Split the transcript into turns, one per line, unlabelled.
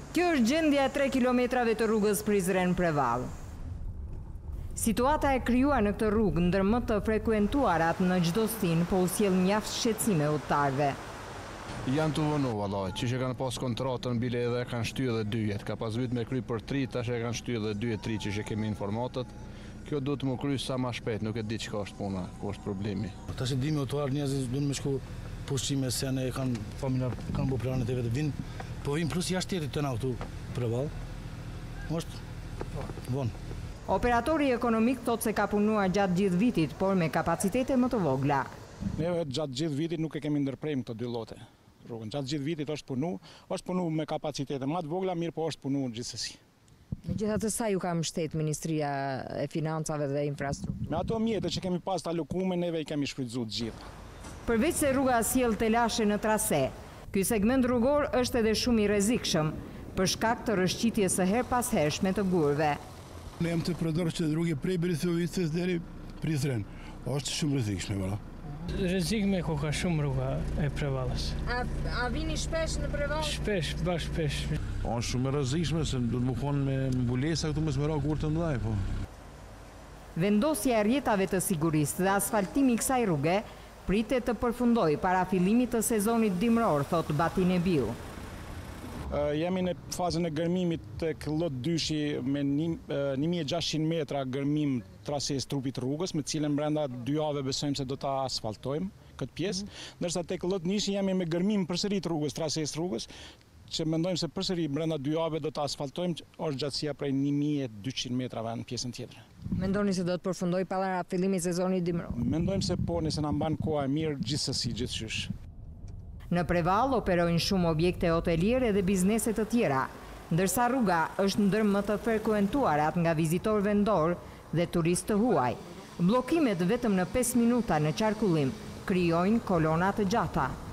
Kjo është gjendja e 3 kilometrave të rrugës Prizren-Prevall. Situata e krijuar në këtë rrugë ndër më të frekuentuarat në çdo stin, po u sjell mjaft shqetësime udhëtarëve.
Janë të vënu, vallaj, që kanë pas kontratën bile edhe kanë shtyë dhe 2 jetë. Ka pas vit me kry për 3, tash e kanë shtyë dhe 2 e 3 që kemi informatët. Kjo duhet më kry sa ma shpejt, nuk e di çka është puna, ku është problemi.
Tash e dimi udhëtar njerëzit duan me shku pushime se janë kanë familjar, kanë bu planet e vetë vinë, po vin plus jashtë tjetrit të na këtu për vallë. Është vonë.
Operatori ekonomik thotë se ka punuar gjatë gjithë vitit, por me kapacitete më të vogla.
Ne gjatë gjithë vitit nuk e kemi ndërprerë këto 2 llote. Rrugën gjatë gjithë vitit është punu me kapacitete më të vogla, mirë po është punu gjithsesi.
Megjithatë sa ju ka mbështet Ministria e Financave dhe Infrastrukturës?
Me ato mjete që kemi pas të alokume, neve i kemi shfrytzuar të gjitha.
Përveç se rruga sjell telashe në trase, ky segment rrugor është edhe shumë i rrezikshëm për shkak të rrëshqitjes së her pas hershme të gurëve.
Ne jam të përdorur që rrugë prej Brisovicës deri Prizren. Është shumë rrezikshme valla.
Rrezikme ku ka shumë rruga e Prevallës.
A vini shpesh në Prevall?
Shpesh, shpesh.
Është shumë e rrezikshme se duhet më konë me mbulesa këtu me smera kur të ndaj, po.
Vendosja e rrjetave të sigurisë dhe asfaltimi i kësaj rruge pritet të përfundojë para fillimit të sezonit dimror, thot Batin Ebiu.
Jemi në fazën e gërmimit tek lot dyshi me 1600 metra gërmim trases trupit rrugës, me cilën brenda 2 javë besojmë se do ta asfaltojmë këtë pjesë, ndërsa tek lot nishi jemi me gërmim përsëri të rrugës, trases rrugës, që mendojmë se përsëri brenda 2 javëve do ta asfaltojmë, është gjatësia prej 1200 metrave në pjesën tjetër.
Mendoni se do të përfundojë para fillimit të sezonit dimror?
Mendojmë se po, nëse na mban koha e mirë, gjithsesi, gjithçysh.
Në Prevall operojnë shumë objekte hoteliere dhe biznese të tjera, ndërsa rruga është ndër më të frekuentuarat nga vizitor vendor dhe turist të huaj. Bllokimet vetëm në 5 minuta në qarkullim krijojnë kolona të gjata.